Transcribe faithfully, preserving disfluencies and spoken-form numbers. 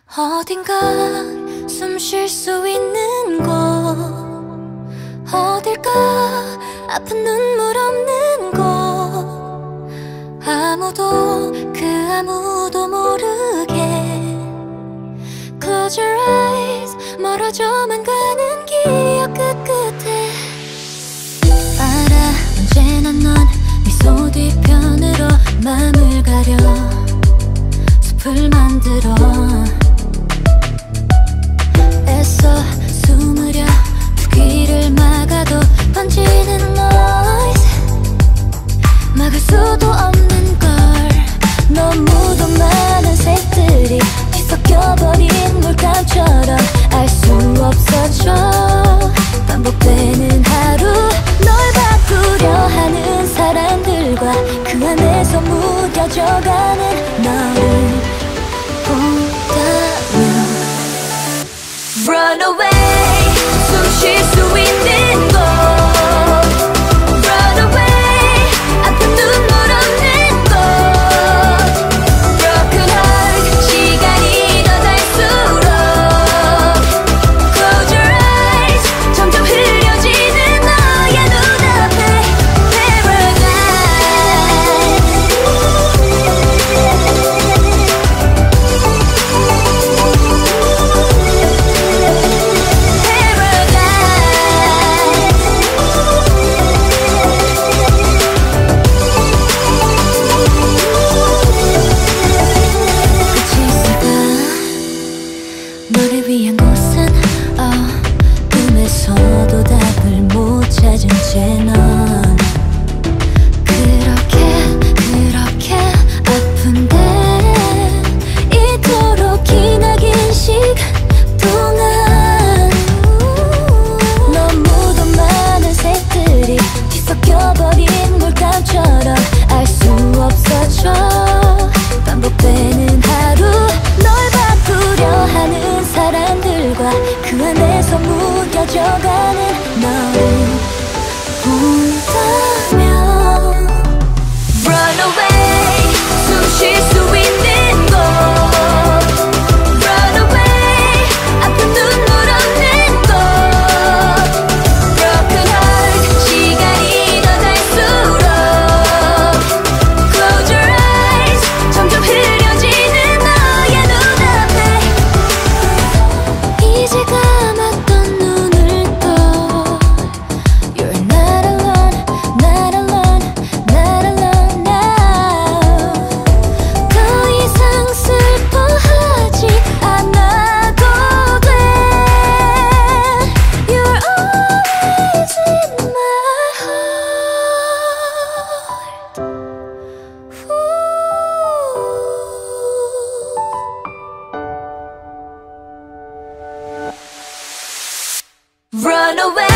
어딘가 숨 쉴 수 있는 곳, 어딜까 아픈 눈물 없는 곳, 아무도 그 아무도 모르게 Close your eyes, 멀어져만 가는 기억 끝끝에 알아 언제나 넌 미소 뒤편으로 맘을 가려 숲을 만들어 애써 숨으려 두 귀를 막아도 번지는 noise 막을 수도 없는 걸 너무도 많은 색들이 뒤섞여버린 물감처럼 알 수 없어져 반복되는 하루 널 바꾸려 하는 사람들과 그 안에서 무뎌져가는 너를 본다면 Run away 숨 쉴 수 있는 곳 Run away 아픈 눈물 없는 곳 Broken heart 시간이 더 갈수록 Close your eyes 점점 흐려지는 너의 눈앞에 너를 위한 곳은 oh, 꿈에서도 답을 못 찾은 채 넌 그렇게 그렇게 아픈데 이토록 기나긴 시간 동안 너무도 많은 색들이 뒤섞여버린 물감처럼 알 수 없어져 반복되는 하루 널 바꾸려 하는 사람들과 그 안에서 무뎌져가는 너를 본다면 Run away 숨 쉴 수 있는 곳 Run away 아픈 눈물 없는 곳 Broken heart 시간이 더 갈수록 Close your eyes 점점 흐려지는 너의 눈앞에 이제 감았던 눈을 떠 You're not alone, not alone, not alone now 더 이상 슬퍼하지 않아도 돼 You're always in my heart Run away